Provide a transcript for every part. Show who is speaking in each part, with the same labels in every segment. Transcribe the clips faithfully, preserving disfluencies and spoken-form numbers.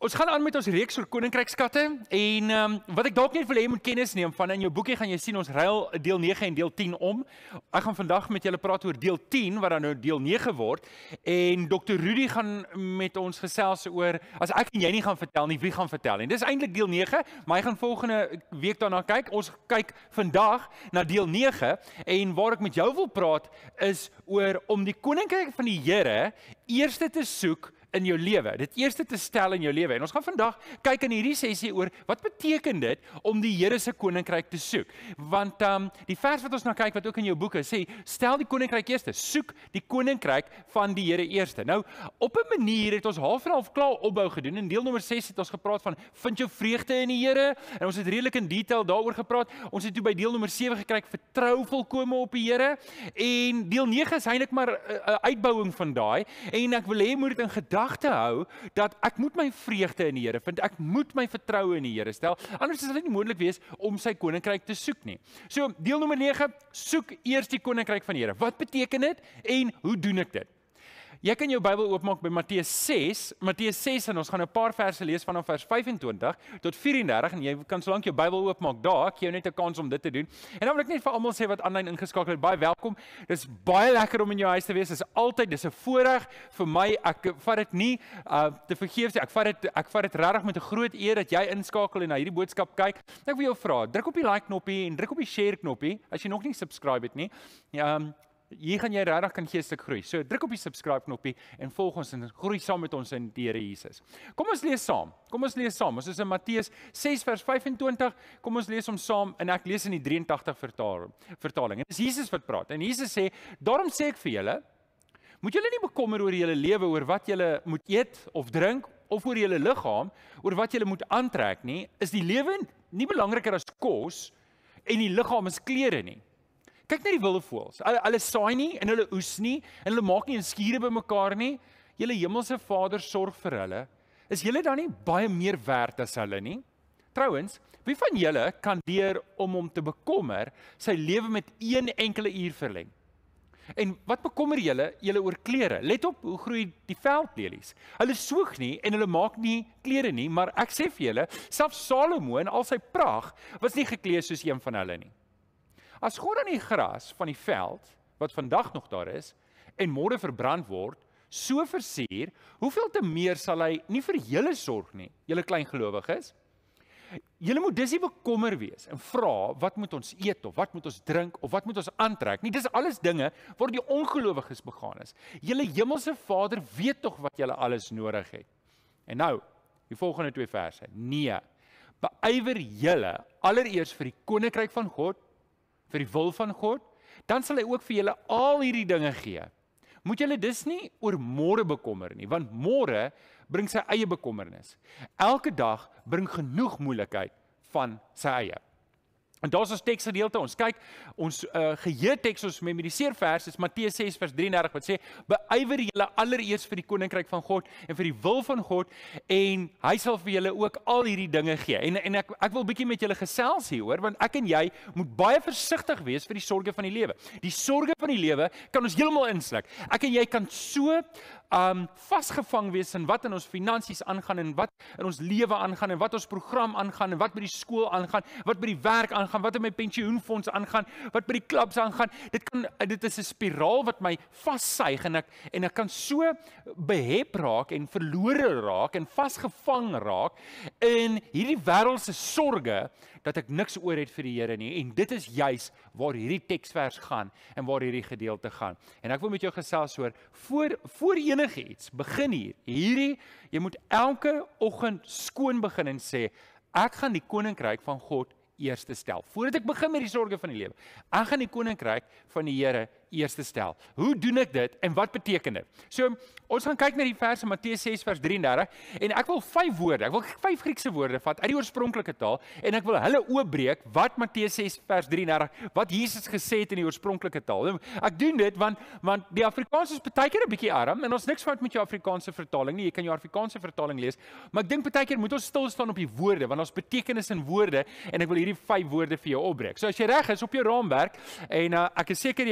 Speaker 1: Ons gaan aan met ons reeks oor Koninkrykskatte en um, wat ek dalk net wil hê jy moet kennis neem van, in jou boekie gaan jy sien ons ruil deel nege en deel tien om. Ek gaan vandag met julle praat oor deel tien, wat dan nou deel nege word, en dokter Rudy gaan met ons gesels oor, as ek en jy nie gaan vertel nie, wie gaan vertel nie. Dis eintlik deel nege, maar hy gaan volgende week daarna kyk. Ons kyk vandag na deel nege, en waar ek met jou wil praat, is oor om die Koninkryk van die Here eers te soek in jou lewe, dit eerste te stel in jou lewe. En ons gaan vandag kyk in hierdie sessie oor, wat beteken dit om die Here se Koninkryk te soek? Want um, die vers wat ons nou kyk, wat ook in jou boeke sê, stel die Koninkryk eerste, soek die Koninkryk van die Here eerste. Nou, op 'n manier het ons half en half klaar opbou gedoen. In deel nommer ses het ons gepraat van, vind jou vreugde in die Here, en ons het redelik in detail daaroor gepraat. Ons het toe by deel nommer sewe gekry, vertrou volkome op die Here, en deel nege is eintlik maar 'n uitbouing van daai, en ek wil hê jy moet dit in gedagte te hou, dat ek moet my vreugde in die Here vind, ek moet my vertroue in die Here stel, anders sal dit nie moontlik wees om sy Koninkryk te soek nie. So, deel nommer nege, soek eers die Koninkryk van die Here. Wat beteken dit en hoe doen ek dit? Jy kan jou Bybel oopmaak by Matteus ses, Matteus ses, en ons gaan 'n paar verse lees vanaf vers vyf-en-twintig tot vyf-en-dertig, en jy kan solank jou Bybel oopmaak daar, ek gee jou net 'n kans om dit te doen. En dan wil ek net vir almal sê wat aanlyn ingeskakel het, baie welkom. Dis baie lekker om in jou huis te wees. Dis altyd, dis 'n voorreg vir my. Ek vat dit nie uh, te vergeefs nie. Ek vat dit ek vat dit regtig met 'n groot eer dat jy inskakel en na hierdie boodskap kyk. Ek wil jou vra, druk op die like knoppie en druk op die share knoppie as jy nog nie subscribe het nie. Ja, um, Hier gaan jy regtig kan geestelik groei. So druk op die subscribe knoppie en volg ons en groei saam met ons in die Here Jesus. Kom ons lees saam. Kom ons lees saam. Ons is in Matteus ses vers vyf-en-twintig. Kom ons lees hom saam en ek lees in die drie en tagtig vertaling. vertaling. En dis Jesus wat praat. En Jesus sê, daarom sê ek vir julle, moet julle nie bekommer oor julle lewe, oor wat julle moet eet of drink, of oor julle liggaam, oor wat julle moet aantrek nie. Is die lewe nie belangriker as kos en die liggaam as klere nie? Kyk na die wilde voëls. Hulle, hulle saai nie en hulle oes nie en hulle maak nie 'n skure bymekaar nie. Julle hemelse Vader sorg vir hulle. Is julle dan nie baie meer werd as hulle nie? Trouwens, wie van julle kan deur om hom te bekommer sy lewe met een enkele uur verleng? En wat bekommer julle julle oor klere? Let op hoe groei die veldlelies. Hulle soeg nie en hulle maak nie klere nie, maar ek sê vir julle, selfs Salomo in al sy pragt was nie geklee soos een van hulle nie. As God aan die gras van die veld, wat vandag nog daar is, en môre verbrand word, so versier, hoeveel te meer sal hy nie vir julle sorg nie, julle kleingelowiges? Julle moet dus nie bekommer wees en vra, wat moet ons eet, of wat moet ons drink, of wat moet ons aantrek nie. Dis alles dinge waar die ongelowiges begaan is. Julle hemelse Vader weet tog wat julle alles nodig het. En nou, die volgende twee verse. Nee, beywer julle allereers vir die Koninkryk van God, vir die wil van God, dan sal hy ook vir julle al hierdie dinge gee. Moet julle dus nie oor môre bekommer nie, want môre bring sy eie bekommernis. Elke dag bring genoeg moeilikheid van sy eie. En daar is ons teksgedeelte, ons kyk, ons uh, geheerteks, ons memoriseer vers, is Matteus ses vers drieëndertig, wat sê, beywer julle allereers vir die Koninkryk van God, en vir die wil van God, en hy sal vir julle ook al hierdie dinge gee. En, en ek, ek wil bietjie met julle gesels hieroor, want ek en jy moet baie versigtig wees vir die sorge van die lewe. Die sorge van die lewe kan ons heeltemal insluk. Ek en jy kan so um, vasgevang wees in wat in ons finansies aangaan, en wat in ons lewe aangaan, en wat ons program aangaan, en wat by die skool aangaan, wat by die werk aangaan, wat in my pensioenfonds aangaan, wat by die klubs aangaan. Dit kan dit is 'n spiraal wat my vassuig en ek en ek kan so behep raak en verlore raak en vasgevang raak in hierdie wêreldse sorge dat ek niks oor het vir die Here nie. En dit is juis waar hierdie teksvers gaan en waar hierdie gedeelte gaan. En ek wil met jou gesels oor voor voor enige iets begin hier. Hierdie jy moet elke oggend skoon begin en sê ek gaan die Koninkryk van God eerste stel. Voordat ek begin met die sorge van die lewe, ek gaan die Koninkryk van die Here eerste stel. Hoe doen ek dit en wat beteken dit? So, ons gaan kyk na die verse Matteus ses vers drieëndertig en ek wil vyf woorde, ek wil vyf Griekse woorde vat uit die oorspronklike taal en ek wil hulle oopbreek wat Matteus ses vers drieëndertig, wat Jesus gesê het in die oorspronklike taal. Ek doen dit want want die Afrikaans is baie keer 'n bietjie arm en ons niks fout met jou Afrikaanse vertaling nie. Jy kan jou Afrikaanse vertaling lees, maar ek dink baie keer moet ons stil staan op die woorde want ons betekenis in woorde en ek wil hierdie vyf woorde vir jou opbreek. So as jy reg is op jou raamwerk en uh, ek is seker jy kan dit af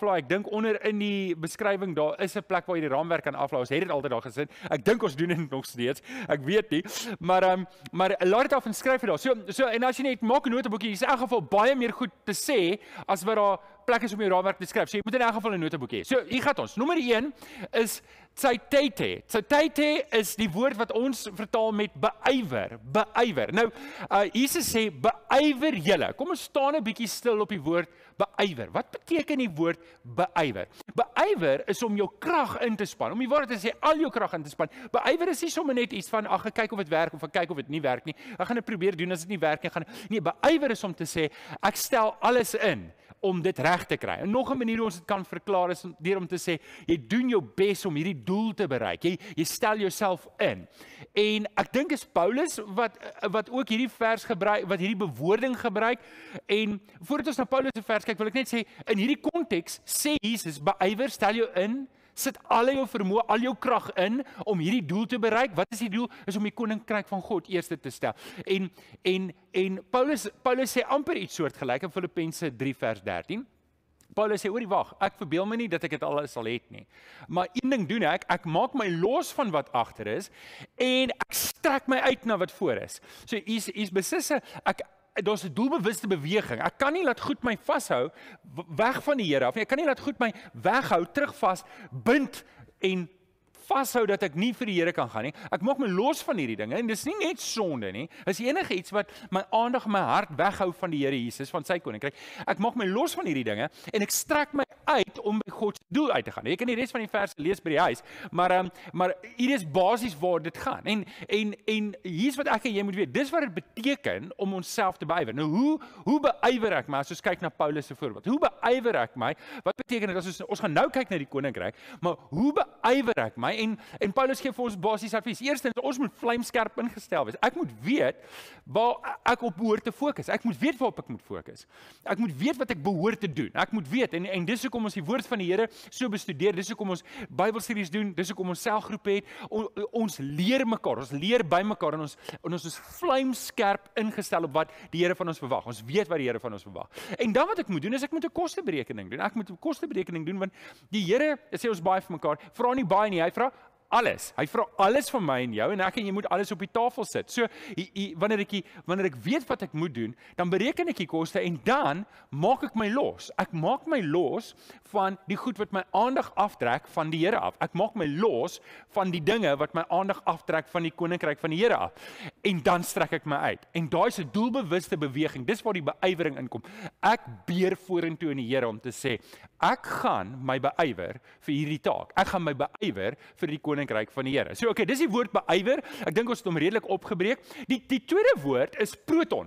Speaker 1: aflaai. Ek dink onder in die beskrywing daar is 'n plek waar jy die raamwerk kan aflaai. Ons het dit altyd daar gesit. Ek dink ons doen dit nog steeds. Ek weet nie. Maar um, maar laat dit af en skryf dit daar. So so en as jy net maak 'n noteboekie, is in elk geval baie meer goed te sê as wat daar plek is om jou raamwerk te skryf. So jy moet in elk geval 'n noteboekie hê. So hier gaan ons. Nommer een is Tsaitete. Tsaitete is die woord wat ons vertaal met beywer, beywer. Nou, uh, Jesus sê beywer julle. Kom ons staan 'n bietjie stil op die woord beywer. Wat beteken die woord beywer? Beywer is om jou krag in te span. Om die woord te sê al jou krag in te span. Beywer is nie sommer net iets van ag, ek kyk of dit werk of ek kyk of dit nie werk nie. Ek gaan dit probeer doen as dit nie werk nie, gaan nee, beywer is om te sê ek stel alles in om dit reg te kry. En nog 'n manier hoe ons dit kan verklaar is deur om te sê jy doen jou bes om hierdie doel te bereik. Jy jy stel jouself in. En ek dink is Paulus wat wat ook hierdie vers gebruik, wat hierdie bewoording gebruik. En voordat ons na Paulus se vers kyk, wil ek net sê in hierdie konteks sê Jesus beywer, stel jou in, sit al jou vermoë, al jou krag in om hierdie doel te bereik. Wat is die doel? Is om die koninkryk van God eerste te stel. En en en Paulus Paulus sê amper iets soortgelyk in Filippense drie vers dertien. Paulus sê, oorie wag, ek verbeel my nie dat ek dit alles sal het nie. Maar een ding doen ek, ek maak my los van wat agter is en ek strek my uit na wat voor is. So hier's hier's besisse, ek daar's 'n doelbewuste beweging. Ek kan nie laat goed my vashou weg van die Here af nie. Ek kan nie laat goed my weghou, terugvas, bind en vashou dat ek nie vir die Here kan gaan nie. Ek maak my los van hierdie dinge en dis nie net sonde nie. Dis enige iets wat my aandag en my hart weghou van die Here Jesus, van sy koninkryk. Ek maak my los van hierdie dinge en ek strek my uit om by God se doel uit te gaan. Jy kan die res van die verse lees by die huis, maar um, maar hier is basies waar dit gaan. En en en hier's wat ek en jy moet weet. Dis wat dit beteken om onsself te beywer. Nou hoe hoe beywer ek my as ons kyk na Paulus se voorbeeld? Hoe beywer ek my? Wat beteken dit as ons ons gaan nou kyk na die koninkryk, maar hoe beywer ek my? En en Paulus gee vir ons basies advies. Eerstens, ons moet vlamskerp ingestel wees. Ek moet weet waar ek op behoort te fokus. Ek moet weet waarop ek moet fokus. Ek moet weet wat ek behoort te doen. Ek moet weet en en dis hoekom ons die woord van die Here so bestudeer. Dis hoekom ons Bybelstudies doen. Dis hoekom ons selgroepe het. On, ons leer mekaar. Ons leer by mekaar en ons en ons is vlamskerp ingestel op wat die Here van ons verwag. Ons weet wat die Here van ons verwag. En dan wat ek moet doen is ek moet 'n kosteberekening doen. Ek moet 'n kosteberekening doen want die Here sê ons baie vir mekaar. Vra nie baie nie, hy vra alles. Hy vra alles van my en jou en ek en jy moet alles op die tafel sit. So hy, hy, wanneer ek wanneer ek weet wat ek moet doen, dan bereken ek die koste en dan maak ek my los. Ek maak my los van die goed wat my aandag aftrek van die Here af. Ek maak my los van die dinge wat my aandag aftrek van die koninkryk van die Here af. En dan strek ek my uit. En daai is 'n doelbewuste beweging. Dis waar die beyewering inkom. Ek beer vorentoe in die Here om te sê, ek gaan my beywer vir hierdie taak. Ek gaan my beywer vir die koninkryk Koninkryk van die Here. So okay, dis die woord beywer. Ek dink ons het hom redelik opgebreek. Die die tweede woord is proton.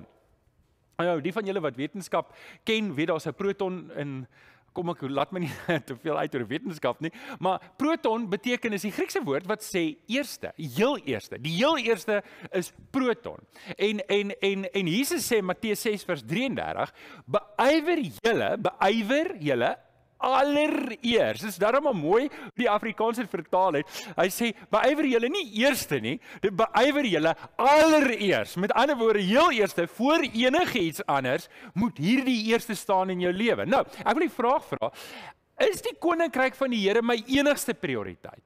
Speaker 1: Nou, die van julle wat wetenskap ken, weet daar's 'n proton in kom ek laat my nie te veel uit oor wetenskap nie, maar proton beteken is die Griekse woord wat sê eerste, heel eerste. Die heel eerste is proton. En en en en Jesus sê Matteus ses vers drie en dertig, beywer julle, beywer julle allereers. Dis daarom maar mooi die Afrikaans het vertaal het. Hy sê beywer julle nie eerste nie, dit beywer julle allereers. Met ander woorde, heel eerste voor enige iets anders moet hierdie eerste staan in jou lewe. Nou, ek wil die vraag vra, is die koninkryk van die Here my enigste prioriteit?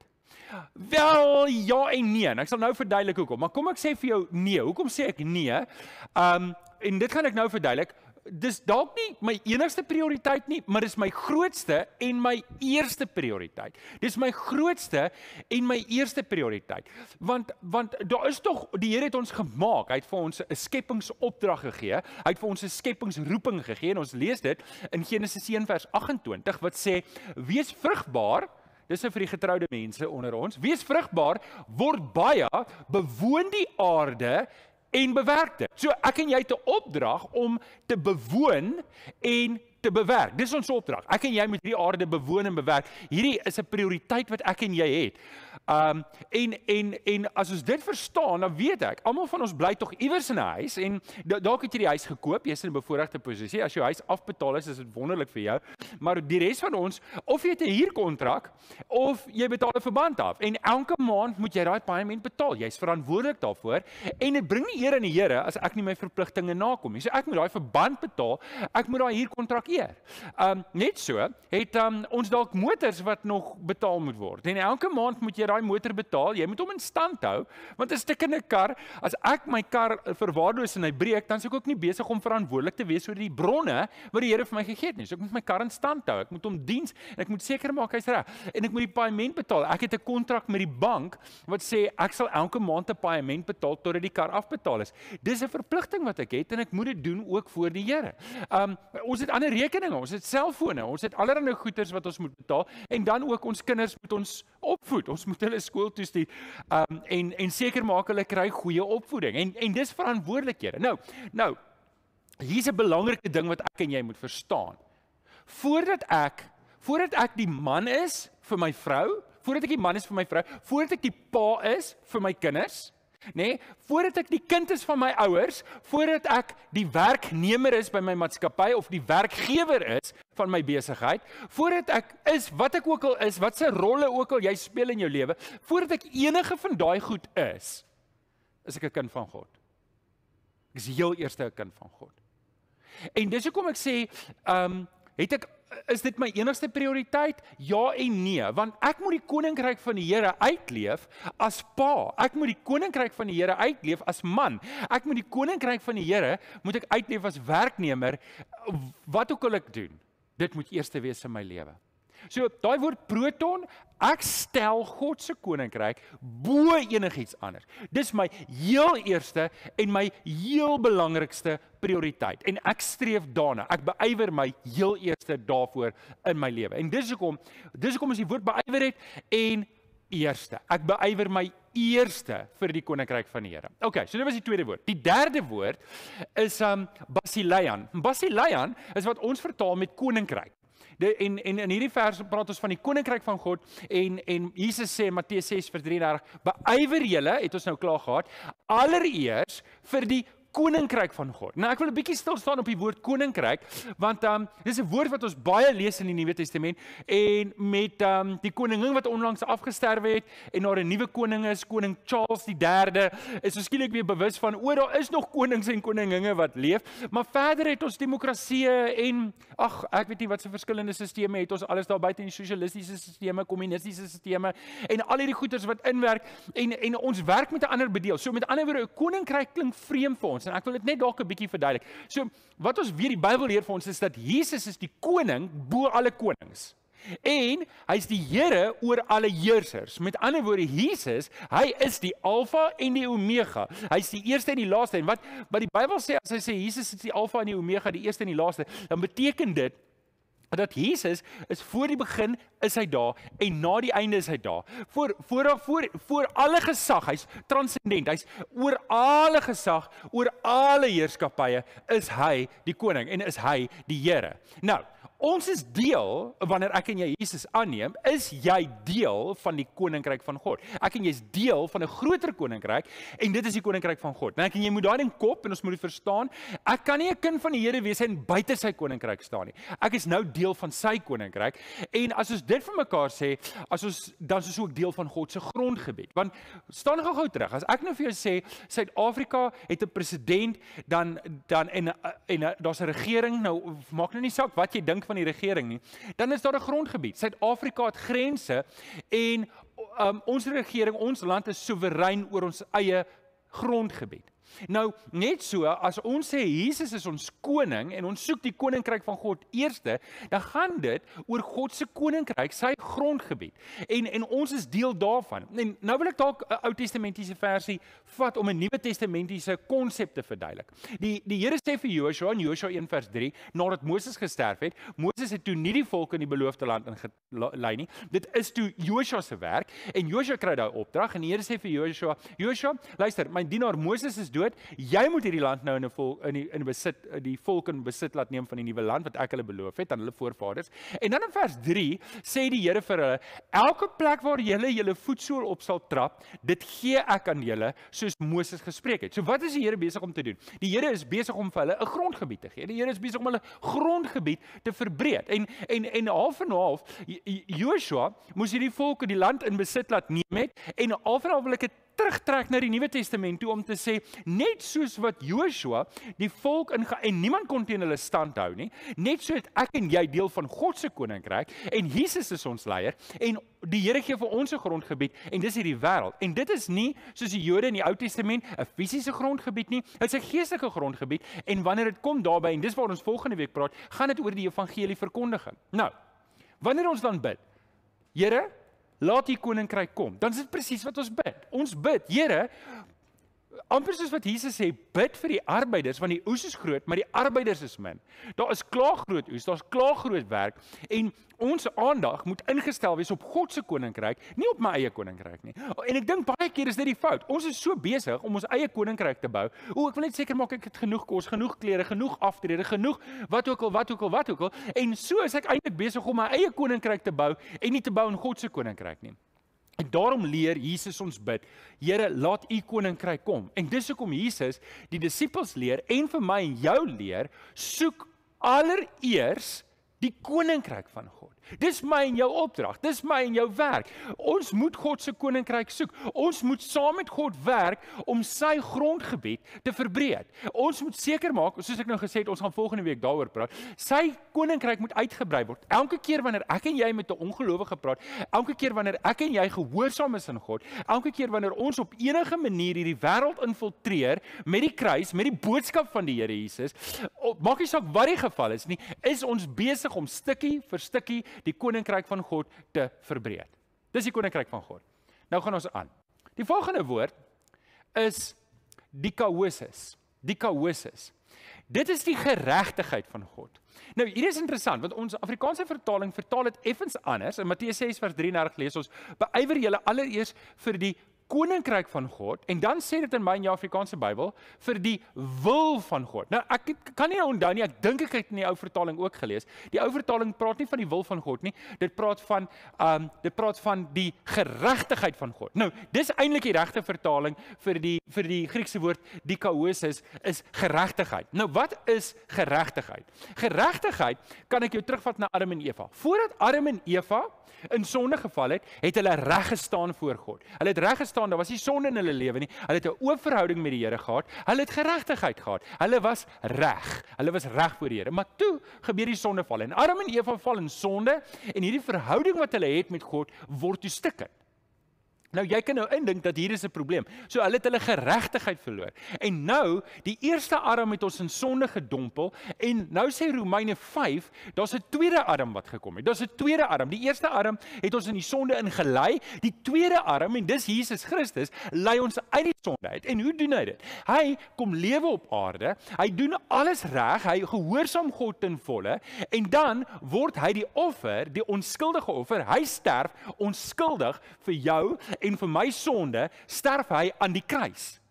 Speaker 1: Wel, ja en nee. En ek sal nou verduidelik hoekom. Maar kom ek sê vir jou nee. Hoekom sê ek nee? Um en dit gaan ek nou verduidelik. Dis dalk nie my enigste prioriteit nie, maar dis my grootste en my eerste prioriteit. Dis my grootste en my eerste prioriteit. Want want daar is tog die Here het ons gemaak. Hy het vir ons 'n skepingsopdrag gegee. Hy het vir ons 'n skepingsroeping gegee en ons lees dit in Genesis een vers agt en twintig wat sê: "Wees vrugbaar." Dis vir die getroude mense onder ons. "Wees vrugbaar, word baie, bewoon die aarde en bewerk dit." So ek en jy het 'n opdrag om te bewoon en te bewerk. Dis ons opdrag. Ek en jy moet hierdie aarde bewoon en bewerk. Hierdie is 'n prioriteit wat ek en jy het. Um en en en as ons dit verstaan, dan weet ek, almal van ons bly tog iewers in 'n huis en dalk het jy die huis gekoop, jy's in 'n bevoordeelde posisie. As jou huis afbetaal is, is dit wonderlik vir jou. Maar die res van ons, of jy het 'n huurkontrak of jy betaal 'n verband af en elke maand moet jy daai paaiement betaal. Jy's verantwoordelik daarvoor en dit bring nie eer aan die Here as ek nie my verpligtinge nakom nie. So ek moet daai verband betaal, ek moet daai huurkontrak eer. Um, net so, het um, ons dalk motors wat nog betaal moet word. En elke maand moet jy daai motor betaal, jy moet hom in stand hou, want 'n stikkende kar, as ek my kar verwaarloos en hy breek, dan is ek ook nie besig om verantwoordelik te wees oor die bronne wat die Here vir my gegee het nie. So ek moet my kar in stand hou, ek moet hom diens, en ek moet seker maak hy's reg. En ek moet die paaiement betaal. Ek het 'n kontrak met die bank wat sê ek sal elke maand 'n paaiement betaal totdat die kar afbetaal is. Dis 'n verpligting wat ek het en ek moet dit doen ook voor die Here. Um, ons het ander rekeninge, ons het selfone, ons het allerlei goederes wat ons moet betaal en dan ook ons kinders moet ons opvoed. Ons moet hulle skool toe stuur um, en en seker maak hulle kry goeie opvoeding. En en dis verantwoordelikhede. Nou, nou hier's 'n belangrike ding wat ek en jy moet verstaan. Voordat ek voordat ek die man is vir my vrou, voordat ek die man is vir my vrou, voordat ek die pa is vir my kinders, nee, voordat ek die kind is van my ouers, voordat ek die werknemer is by my maatskappy of die werkgewer is van my besigheid, voordat ek is wat ek ook al is, wat se rolle ook al jy speel in jou lewe, voordat ek enige van daai goed is, is ek 'n kind van God. Ek is heel eerste 'n kind van God. En dis hoekom ek sê, um, het ek is dit my enigste prioriteit? Ja en nee, want ek moet die koninkryk van die Here uitleef as pa. Ek moet die koninkryk van die Here uitleef as man. Ek moet die koninkryk van die Here moet ek uitleef as werknemer. Wat ook al ek doen, dit moet eerste wees in my lewe. So, daai woord proton, ek stel God se koninkryk bo enigiets anders. Dis my heel eerste en my heel belangrikste prioriteit. En ek streef daarna. Ek beywer my heel eerste daarvoor in my lewe. En dis hoekom, dis hoekom ons die woord beywer het en eerste. Ek beywer my eerste vir die koninkryk van die Here. Okay, so dit was die tweede woord. Die derde woord is um, basileian. Basileian is wat ons vertaal met koninkryk. De, en, en in hierdie vers praat ons van die koninkryk van God en, en Jesus sê in Matteus ses vers drieëndertig, beywer julle, het ons nou klaar gehad, allereers vir die koninkryk van God. Nou ek wil 'n bietjie stil staan op die woord koninkryk, want um, dis 'n woord wat ons baie lees in die Nuwe Testament en met um, die koningin wat onlangs afgesterwe het en daar 'n nuwe koning is, koning Charles die derde, is ons skielik weer bewus van o, daar is nog konings en koninginne wat leef, maar verder het ons demokrasie en ag, ek weet nie wat se verskillende sisteme het ons alles daar buite in die sosialistiese sisteme, kommunistiese sisteme en al hierdie goeters wat inwerk en en ons werk met 'n ander bedeel. So met ander woorde, 'n koninkryk klink vreemd vir ons. En ek wil dit net dalk 'n bietjie verduidelik. So, wat ons weer die Bybel leer vir ons is dat Jesus is die koning bo alle konings. En hy's die Here oor alle heersers. Met ander woorde, Jesus, hy is die Alfa en die Omega. Hy's die eerste en die laaste. En wat wat die Bybel sê as hy sê Jesus is die Alfa en die Omega, die eerste en die laaste, dan beteken dit dat Jesus is voor die begin is hy daar en na die einde is hy daar. Voor voor voor voor alle gesag, hy's transcendent. Hy's oor alle gesag, oor alle heerskappye is hy die koning en is hy die Here. Nou, ons is deel, wanneer ek en jy Jesus aanneem, is jy deel van die koninkryk van God. Ek en jy is deel van 'n groter koninkryk en dit is die koninkryk van God. Nou ek en jy moet daai in kop en ons moet dit verstaan. Ek kan nie 'n kind van die Here wees en buite sy koninkryk staan nie. Ek is nou deel van sy koninkryk en as ons dit vir mekaar sê, as ons dan is ons ook deel van God se grondgebied. Want staan gou-gou terug. As ek nou vir jou sê Suid-Afrika het 'n president, dan dan en en, en daar's 'n regering, nou maak nou nie saak wat jy dink van die regering nie, dan is daar 'n grondgebied. Suid-Afrika het grense en um, ons regering, ons land is soewerein oor ons eie grondgebied. Nou, net so, as ons sê Jesus is ons koning en ons soek die koninkryk van God eerste, dan gaan dit oor God se koninkryk, sy grondgebied. En en ons is deel daarvan. En nou wil ek dalk 'n Ou Testamentiese versie vat om 'n Nuwe Testamentiese konsep te verduidelik. Die die Here sê vir Joshua in Joshua een vers drie, nadat Moses gesterf het, Moses het toe nie die volk in die beloofde land ingelei nie. Dit is toe Joshua se werk en Joshua kry daai opdrag en die Here sê vir Joshua, Joshua, luister, my dienaar Moses is dood. Jy moet hierdie land nou in 'n vol in die in besit die volk in besit laat neem van die nuwe land wat ek hulle beloof het aan hulle voorvaders. En dan in vers drie sê die Here vir hulle, elke plek waar julle julle voetsool op sal trap, dit gee ek aan julle soos Moses gespreek het. So wat is die Here besig om te doen? Die Here is besig om vir hulle 'n grondgebied te gee. Die Here is besig om hulle grondgebied te verbreed. En en en half en half Joshua moes hierdie volk in die land in besit laat neem het en half en half wil ek dit terugtrek na die Nuwe Testament toe om te sê, net soos wat Joshua die volk inge en niemand kon teen hulle stand hou nie, net so het ek en jy deel van God se koninkryk en Jesus is ons leier en die Here gee vir ons 'n grondgebied en dis hierdie wêreld. En dit is nie soos die Jode in die Ou Testament 'n fisiese grondgebied nie, dit is 'n geestelike grondgebied en wanneer dit kom daarby en dis waar ons volgende week praat, gaan dit oor die evangelie verkondiging. Nou, wanneer ons dan bid, Here, laat die koninkryk kom, dan is dit presies wat ons bid. Ons bid, Here, amper soos wat Jesus sê, bid vir die arbeiders, want die oes is groot, maar die arbeiders is min. Daar is klaar groot oes, daar is klaar groot werk, en ons aandag moet ingestel wees op God se koninkryk, nie op my eie koninkryk nie. En ek dink baie keer is dit die fout. Ons is so besig om ons eie koninkryk te bou. O, ek wil net seker maak ek het genoeg kos, genoeg klere, genoeg aftrede, genoeg wat ook al, wat ook al, wat ook al. En so is ek eintlik besig om my eie koninkryk te bou en nie te bou in God se koninkryk nie. En daarom leer Jesus ons bid, Here, laat u koninkryk kom. En dis hoekom Jesus die disippels leer en vir my en jou leer, soek allereers die koninkryk van God. Dis my en jou opdrag, dis my en jou werk. Ons moet God se koninkryk soek. Ons moet saam met God werk om sy grondgebied te verbreek. Ons moet seker maak, soos ek nou gesê het, ons gaan volgende week daaroor praat, sy koninkryk moet uitgebrei word. Elke keer wanneer ek en jy met 'n ongelowige praat, elke keer wanneer ek en jy gehoorsaam is aan God, elke keer wanneer ons op enige manier hierdie wêreld infiltreer met die kruis, met die boodskap van die Here Jesus, maak nie saak wat die geval is nie, is ons besig om stukkie vir stukkie die koninkryk van God te verbreek. Dis die koninkryk van God. Nou gaan ons aan. Die volgende woord is dikaosis. Dikaosis. Dit is die geregtigheid van God. Nou, hier is interessant, want ons Afrikaanse vertaling vertaal dit effens anders. In Matteus ses vers drie en dertig lees ons, beywer julle allereers vir die koninkryk van God, en dan sê dit in my en jou Afrikaanse Bybel, vir die wil van God. Nou, ek kan nie onthou nie, ek dink ek het in die ou vertaling ook gelees, die ou vertaling praat nie van die wil van God nie, dit praat van, um, dit praat van die geregtigheid van God. Nou, dis eintlik die regte vertaling vir die, vir die Griekse woord dikaosis, is geregtigheid. Nou, wat is geregtigheid? Geregtigheid kan ek jou terugvat na Adam en Eva. Voordat Adam en Eva in sonde geval het, het hulle reg gestaan voor God. Hulle het reg gestaan, daar was nie sonde in hulle lewe nie. Hulle het 'n oop verhouding met die Here gehad. Hulle het geregtigheid gehad. Hulle was reg. Hulle was reg voor die Here. Maar toe gebeur die sondeval en Adam en Eva val in sonde en hierdie verhouding wat hulle het met God word toe stikkend. Nou, jy kan nou indink dat hier is 'n probleem. So, hulle het hulle geregtigheid verloor. En nou, die eerste Adam het ons in sonde gedompel, en nou sê Romeine vyf, daar's 'n tweede Adam wat gekom het. Daar's 'n tweede Adam. Die eerste Adam het ons in die sonde ingelei. Die tweede Adam, en dis Jesus Christus, lei ons uit die sonde uit. En hoe doen hy dit? Hy kom lewe op aarde, hy doen alles reg, hy gehoorsaam God ten volle, en dan word hy die offer, die onskuldige offer, hy sterf onskuldig vir jou, en vir my sonde, sterf hy aan die kruis.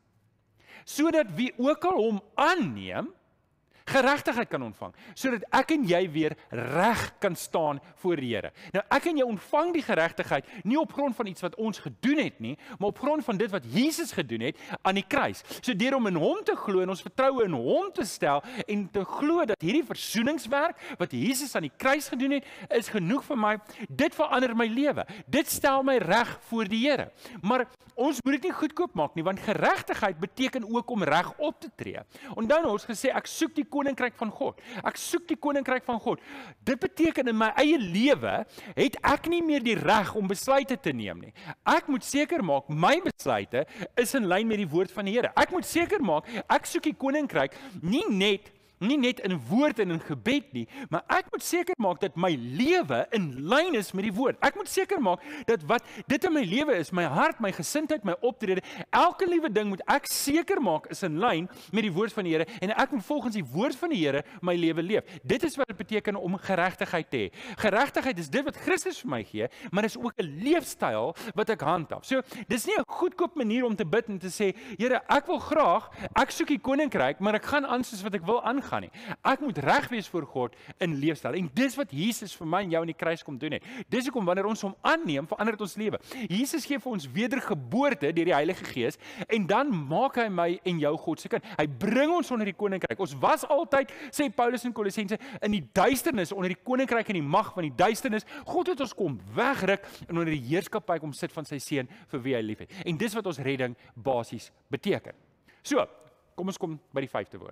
Speaker 1: Sodat wie ook al hom aanneem, geregtigheid kan ontvang, sodat ek en jy weer reg kan staan voor die Here. Nou, ek en jy ontvang die geregtigheid nie op grond van iets wat ons gedoen het nie, maar op grond van dit wat Jesus gedoen het aan die kruis. So deur om in hom te glo en ons vertroue in hom te stel en te glo dat hierdie versoeningswerk wat Jesus aan die kruis gedoen het, is genoeg vir my. Dit verander my lewe. Dit stel my reg voor die Here. Maar ons moet dit nie goedkoop maak nie, want geregtigheid beteken ook om reg op te tree. Onthou nou ons gesê ek soek die koninkryk van God. Ek soek die koninkryk van God. Dit beteken in my eie lewe het ek nie meer die reg om besluite te neem nie. Ek moet seker maak my besluite is in lyn met die woord van die Here. Ek moet seker maak ek soek die koninkryk nie net nie net in woord en in gebed nie, maar ek moet seker maak dat my lewe in lyn is met die woord. Ek moet seker maak dat wat dit in my lewe is, my hart, my gesindheid, my optrede, elke liewe ding moet ek seker maak is in lyn met die woord van die Here en ek moet volgens die woord van die Here my lewe leef. Dit is wat dit beteken om geregtigheid te hê. Geregtigheid is dit wat Christus vir my gee, maar dit is ook 'n leefstyl wat ek handhaaf. So, dis nie 'n goedkoop manier om te bid en te sê, Here, ek wil graag, ek soek die koninkryk, maar ek gaan aan soos wat ek wil aangaan. gaan nie. Ek moet reg wees voor God in leefstyl. En dis wat Jesus vir my en jou in die kruis kom doen het. Dis hoekom wanneer ons hom aanneem, verander dit ons lewe. Jesus gee vir ons wedergeboorte deur die Heilige Gees en dan maak hy my en jou God se kind. Hy bring ons onder die koninkryk. Ons was altyd, sê Paulus in Kolossense, in die duisternis onder die koninkryk en die mag van die duisternis. God het ons kom wegruk en onder die heerskappy kom sit van sy seun vir wie hy lief het. En dis wat ons redding basies beteken. So, kom ons kom by die vyfde woord.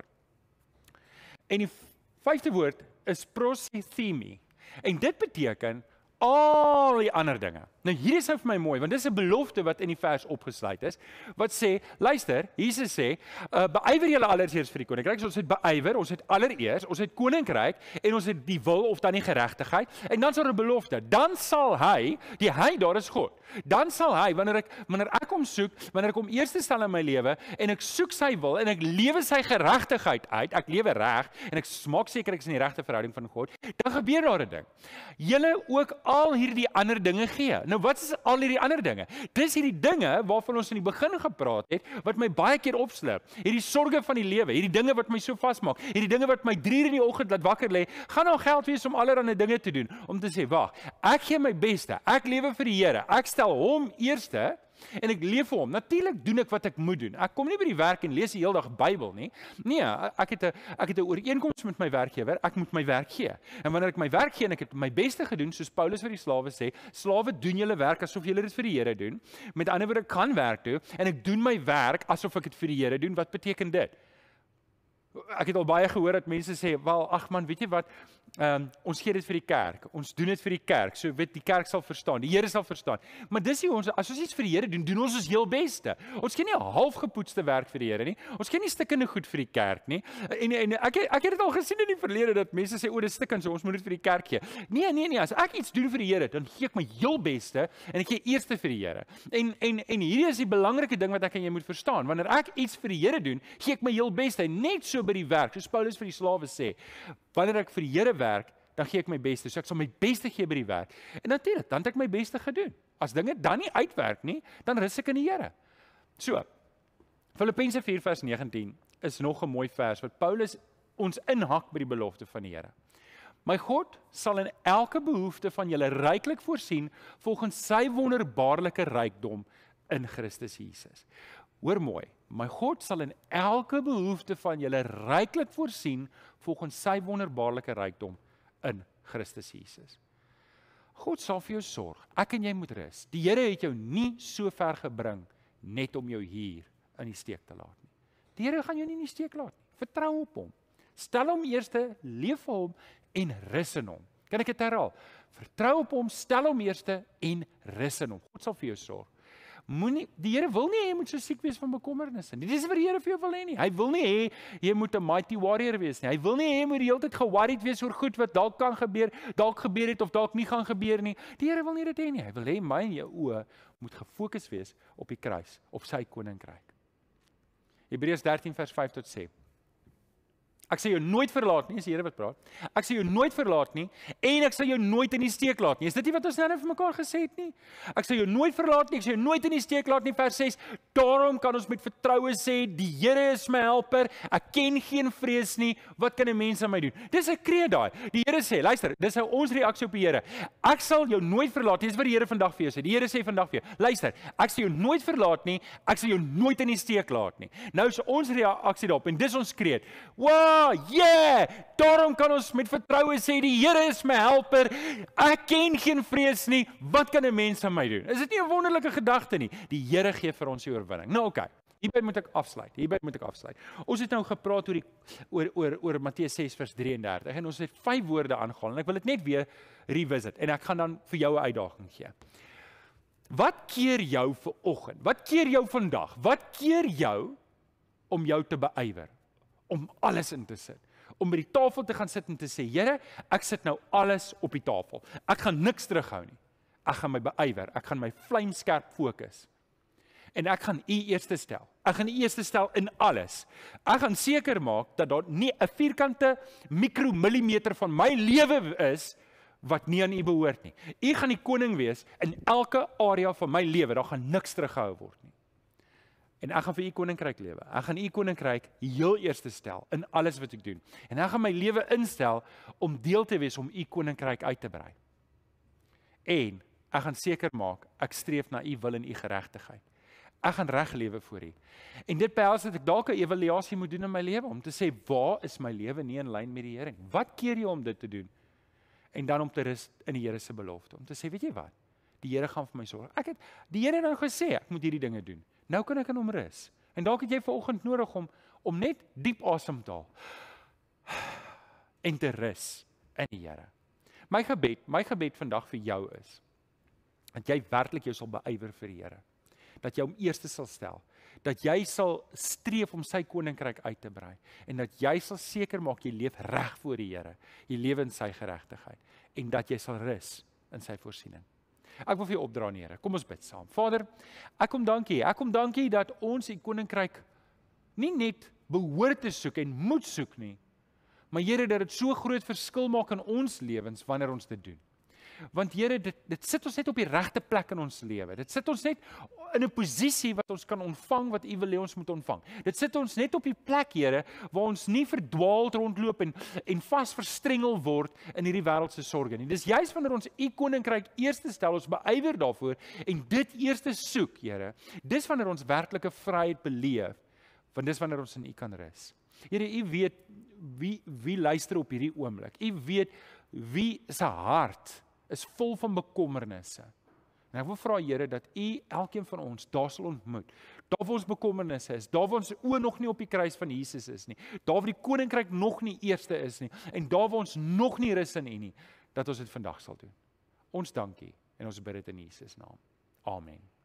Speaker 1: En die vyfde woord is prosithemi. En dit beteken al die ander dinge. Nou hier is nou vir my mooi, want dis 'n belofte wat in die vers opgesluit is, wat sê, luister, Jesus sê, uh, beywer julle allereers vir die koninkryk, so ons het beywer, ons het allereers, ons het koninkryk, en ons het die wil of dan die geregtigheid, en dan is daar 'n belofte, dan sal hy, die hy daar is God, dan sal hy, wanneer ek, wanneer ek hom soek, wanneer ek hom eerste stel in my lewe, en ek soek sy wil, en ek lewe sy geregtigheid uit, ek lewe reg, en ek maak seker ek is in die regte verhouding van God, dan gebeur daar 'n ding. Julle ook al hierdie ander dinge gee. Nou wat is al hierdie ander dinge? Dis hierdie dinge waarvan ons in die begin gepraat het, wat my baie keer opslip. Hierdie sorge van die lewe, hierdie dinge wat my so vasmaak, hierdie dinge wat my drie uur in die oggend laat wakker lê, gaan nou geld wees om allerlei dinge te doen, om te sê, wag, ek gee my beste, ek lewe vir die Here, ek stel hom eerste, en ek leef vir hom. Natuurlik doen ek wat ek moet doen. Ek kom nie by die werk en lees die hele dag Bybel nie. Nee, ek het 'n ek het 'n ooreenkoms met my werkgewer. Ek moet my werk gee. En wanneer ek my werk gee en ek het my beste gedoen, soos Paulus vir die slawe sê, slawe doen julle werk asof julle dit vir die Here doen. Met ander woorde, ek kan werk doen en ek doen my werk asof ek dit vir die Here doen. Wat beteken dit? Ek het al baie gehoor dat mense sê, wel, ag man, weet jy wat, um, ons gee dit vir die kerk, ons doen dit vir die kerk, so weet die kerk sal verstaan, die Here sal verstaan, maar dis nie ons, as ons iets vir die Here doen, doen ons ons heel beste, ons gee nie 'n halfgepoetste werk vir die Here nie, ons gee nie stikkende goed vir die kerk nie, en, en ek, ek het dit al gesien in die verlede, dat mense sê, o, dis stikkend, so ons moet dit vir die kerk gee, nee, nee, nee, as ek iets doen vir die Here, dan gee ek my heel beste, en ek gee eerste vir die Here, en, en, en hierdie is die belangrike ding wat ek en jy moet verstaan, wanneer ek iets vir die Here doen, gee ek my heel beste, net so by die werk, soos Paulus vir die slawe sê, wanneer ek vir die Here werk, dan gee ek my beste, so ek sal my beste gee by die werk, en natuurlik, dan het ek my beste gedoen, as dinge dan nie uitwerk nie, dan rus ek in die Here. So, Filippense vier vers negentien is nog 'n mooi vers, wat Paulus ons inhak by die belofte van die Here. My God sal in elke behoefte van julle ryklik voorsien, volgens sy wonderbaarlike rykdom in Christus Jesus. Hoor mooi, my God sal in elke behoefte van julle ryklik voorsien, volgens sy wonderbaarlike rykdom in Christus Jesus. God sal vir jou sorg, ek en jy moet rus. Die Here het jou nie so ver gebring, net om jou hier in die steek te laat nie. Die Here gaan jou nie in die steek laat nie, vertrou op hom. Stel hom eerste, leef vir hom en rus in hom. Kan ek dit herhaal? Vertrou op hom, stel hom eerste en rus in hom. God sal vir jou sorg. Moenie, die Here wil nie hê jy moet so siek wees van bekommernisse nie. Dis wat die Here vir jou wil hê nie. Hy wil nie hê jy moet 'n mighty warrior wees nie. Hy wil nie hê jy moet die hele tyd ge-worried wees oor goed wat dalk kan gebeur, dalk gebeur het of dalk nie gaan gebeur nie. Die Here wil nie dit hê nie. Hy wil hê my en jou oë moet gefokus wees op die kruis, op sy koninkryk. Hebreërs dertien vers vyf tot ses. Ek sal jou nooit verlaat nie, is die Here wat praat. Ek sal jou nooit verlaat nie, en ek sal jou nooit in die steek laat nie. Is dit nie wat ons nou vir mekaar gesê het nie? Ek sal jou nooit verlaat nie, ek sal jou nooit in die steek laat nie, vers ses. Daarom kan ons met vertroue sê, die Here is my helper, ek ken geen vrees nie, wat kan 'n mens aan my doen? Dis 'n kreet daai. Die Here sê, luister, dis nou ons reaksie op die Here. Ek sal jou nooit verlaat nie, dis wat die Here vandag vir jou sê. Die Here sê vandag vir jou, luister, ek sal jou nooit verlaat nie, ek sal jou nooit in die steek laat nie. Nou is ons reaksie daarop, en dis ons kreet. Wow! Yeah, daarom kan ons met vertroue sê, die Here is my helper, ek ken geen vrees nie, wat kan 'n mens aan my doen? Is dit nie 'n wonderlike gedagte nie? Die Here gee vir ons die oorwinning. Nou oké, okay, hierby moet ek afsluit, hierby moet ek afsluit. Ons het nou gepraat oor, die, oor, oor, oor Matteus ses vers drieëndertig, en ons het vyf woorde aangehaal, en ek wil dit net weer revisit, en ek gaan dan vir jou 'n uitdaging gee. Wat keer jou vir oggend? Wat keer jou vandag? Wat keer jou om jou te beywer? Om alles in te sit, om by die tafel te gaan sit en te sê, Here, ek sit nou alles op die tafel, ek gaan niks terughou nie, ek gaan my beywer, ek gaan my vlamskerp fokus, en ek gaan U eerste stel, ek gaan U eerste stel in alles, ek gaan seker maak, dat daar nie 'n vierkante mikromillimeter van my lewe is, wat nie aan U behoort nie. U gaan die koning wees, in elke area van my lewe, daar gaan niks teruggehou word nie. En ek gaan vir u koninkryk lewe. Ek gaan u koninkryk heel eerste stel in alles wat ek doen. En ek gaan my lewe instel om deel te wees om u koninkryk uit te brei. En ek gaan seker maak, ek streef na u wil en u geregtigheid. Ek gaan reg lewe vir u. En dit behels dat ek dalk 'n evaluasie moet doen in my lewe, om te sê, waar is my lewe nie in lyn met die Here? Wat keer jy om dit te doen? En dan om te rus in die Here se belofte, om te sê, weet jy wat? Die Here gaan vir my sorg. Ek het die Here nou gesê, ek moet hierdie dinge doen. Nou kan ek in hom rus. En dalk het jy vanoggend nodig om om net diep asem te haal en te rus in die Here. My gebed, my gebed vandag vir jou is dat jy werklik jou sal beywer vir die Here. Dat jy hom eerste sal stel. Dat jy sal streef om sy koninkryk uit te brei. En dat jy sal seker maak jy leef reg voor die Here. Jy lewe in sy geregtigheid. En dat jy sal rus in sy voorsiening. Ek wil vir jou opdra, Here. Kom ons bid saam. Vader, ek kom dankie. Ek kom dankie dat ons die koninkryk nie net behoort te soek en moet soek nie, maar Here, dat dit so groot verskil maak in ons lewens wanneer ons dit doen. Want Here, dit, dit sit ons net op die regte plek in ons lewe. Dit sit ons net in 'n posisie wat ons kan ontvang wat U wil hê ons moet ontvang. Dit sit ons net op die plek, Here, waar ons nie verdwaald rondloop en en vas verstrengel word in hierdie wêreld se sorges nie. Dis juist wanneer ons U koninkryk eerste stel, ons beywer daarvoor en dit eerste soek, Here. Dis wanneer ons werklike vryheid beleef, want dis wanneer ons in U kan rus. Here, U weet wie wie luister op hierdie oomblik. U weet wie se hart is vol van bekommernisse. En ek wil vra, Here, dat U elkeen van ons daar sal ontmoet. Daar waar ons bekommernisse is, daar waar ons oë nog nie op die kruis van Jesus is nie, daar waar die koninkryk nog nie eerste is nie, en daar waar ons nog nie rus in U nie, dat ons dit vandag sal doen. Ons dankie en ons bid dit in Jesus naam. Amen.